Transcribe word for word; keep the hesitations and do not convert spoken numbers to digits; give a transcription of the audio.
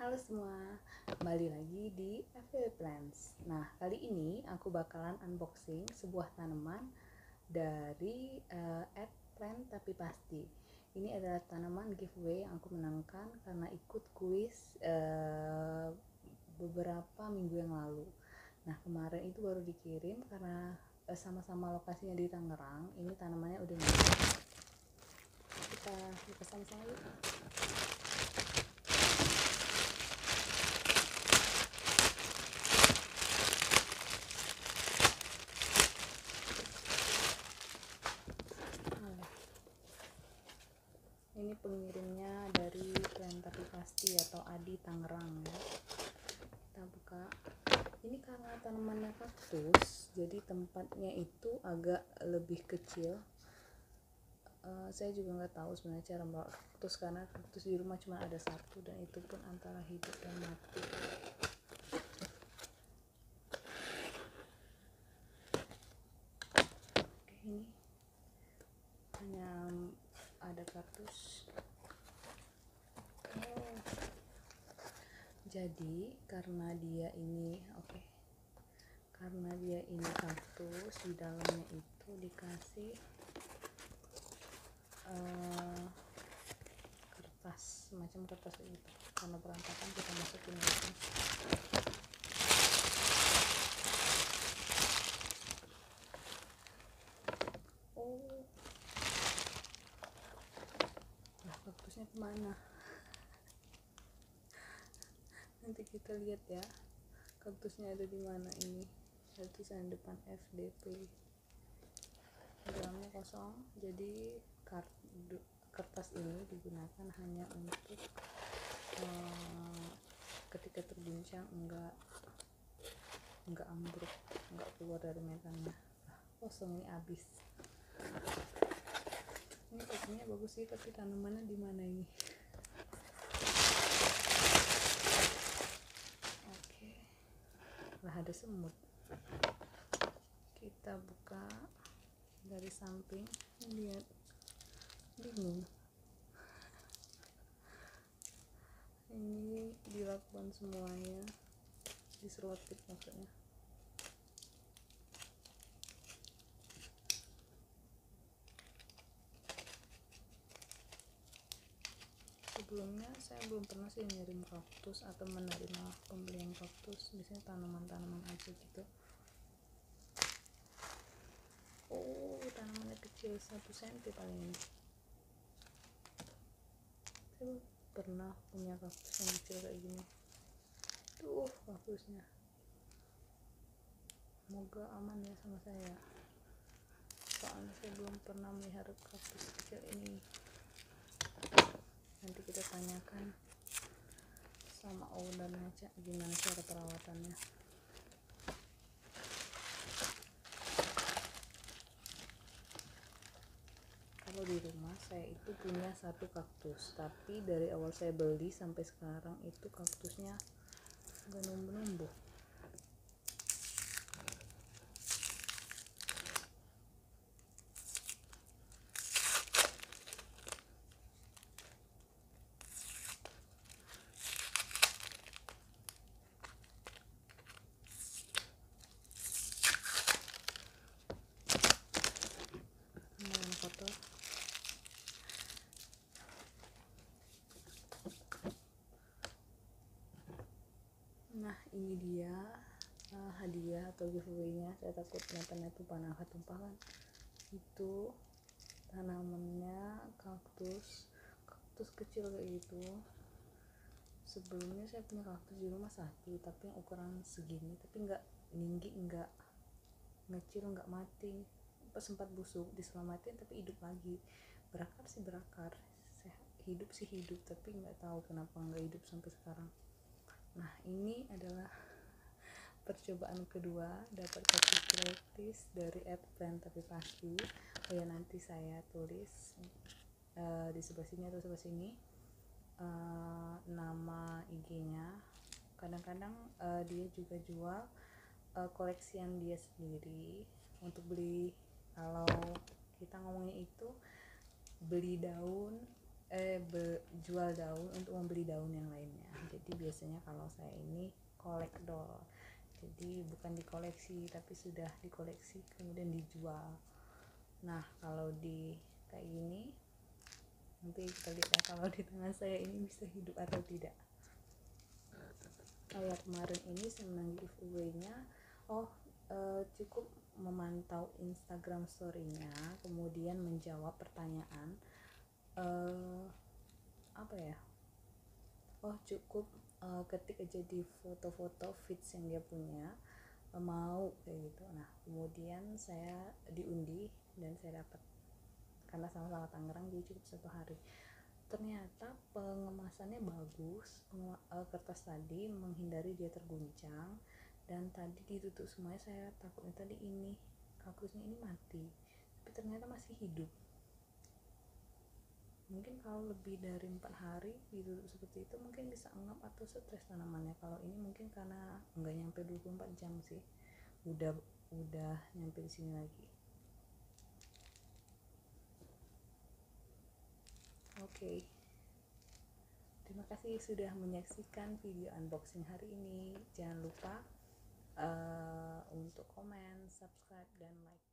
Halo semua, kembali lagi di F W Plants. Nah, kali ini aku bakalan unboxing sebuah tanaman dari uh, at plant tapi pasti. Ini adalah tanaman giveaway yang aku menangkan karena ikut kuis uh, beberapa minggu yang lalu. Nah, kemarin itu baru dikirim karena uh, sama-sama lokasinya di Tangerang. Ini tanamannya udah nyampe. Kita buka sama-sama yuk. Ini pengirimnya dari Plant Tapi Pasti atau Adi Tangerang ya. Kita buka. Ini karena tanamannya kaktus, jadi tempatnya itu agak lebih kecil. Uh, saya juga nggak tahu sebenarnya cara membawa kaktus karena kaktus di rumah cuma ada satu dan itu pun antara hidup dan mati. Oke, ini hanya ada kaktus. Oh, jadi karena dia ini oke okay. karena dia ini kaktus, di dalamnya itu dikasih uh, kertas, semacam kertas itu. Karena berantakan kita masukin lagi. Oh, nah, kaktusnya kemana? Nanti kita lihat ya, kaktusnya ada di mana. Ini tulisan depan F D P, dalamnya kosong. Jadi kertas ini digunakan hanya untuk uh, ketika terguncang enggak enggak ambruk, enggak keluar dari mekannya. Kosong, ini habis. Ini packingnya bagus sih, tapi tanamannya di mana ini? Oke, lah ada semut. Kita buka dari samping, lihat, bingung. Ini dilakban semuanya, diselotip maksudnya. Sebelumnya saya belum pernah sih ngirim kaktus atau menerima pembelian kaktus, biasanya tanaman-tanaman aja gitu. Oh, tanamannya kecil, satu senti paling ini. Saya pernah punya kaktus yang kecil kayak gini. Tuh kaktusnya, semoga aman ya sama saya, soalnya saya belum pernah melihara kaktus kecil ini. Nanti kita tanyakan sama ownernya gimana cara perawatannya. Kalau di rumah saya itu punya satu kaktus, tapi dari awal saya beli sampai sekarang itu kaktusnya nggak numbuh-numbuh. Lumayan kotor. Nah, ini dia uh, hadiah atau giveaway-nya. Saya takut nyatanya tumpah-tumpah kan. Itu tanamannya kaktus, kaktus kecil kayak gitu. Sebelumnya saya punya kaktus di rumah satu, tapi yang ukuran segini, tapi nggak tinggi, nggak ngecil, nggak mati. Pas sempat busuk, diselamatin tapi hidup lagi. Berakar sih berakar, hidup sih hidup, tapi nggak tahu kenapa nggak hidup sampai sekarang. Nah, ini adalah percobaan kedua dapat kaktus gratis dari at plant tapi pasti. Oh ya, nanti saya tulis uh, di sebelah sini atau sebelah sini uh, nama I G-nya. Kadang-kadang uh, dia juga jual uh, koleksian dia sendiri untuk beli. Kalau kita ngomongnya itu beli daun eh be, jual daun untuk membeli daun yang lainnya. Jadi biasanya kalau saya ini kolektor, jadi bukan dikoleksi tapi sudah dikoleksi kemudian dijual. Nah kalau di kayak gini nanti kita lihat ya kalau di tangan saya ini bisa hidup atau tidak. Kayak kemarin ini saya menang giveaway-nya, oh e, cukup memantau Instagram story-nya kemudian menjawab pertanyaan e, apa ya oh cukup uh, ketik aja di foto-foto feeds yang dia punya, uh, mau kayak gitu. Nah kemudian saya diundi dan saya dapat, karena sama-sama Tangerang jadi cukup satu hari. Ternyata pengemasannya bagus, uh, kertas tadi menghindari dia terguncang, dan tadi ditutup semuanya. Saya takutnya tadi ini kaktusnya ini mati, tapi ternyata masih hidup. Mungkin kalau lebih dari empat hari ditutup seperti itu mungkin bisa engap atau stres tanamannya. Kalau ini mungkin karena enggak nyampe dua puluh empat jam sih, udah udah nyampe di sini lagi. Oke, okay. Terima kasih sudah menyaksikan video unboxing hari ini. Jangan lupa uh, untuk komen, subscribe, dan like.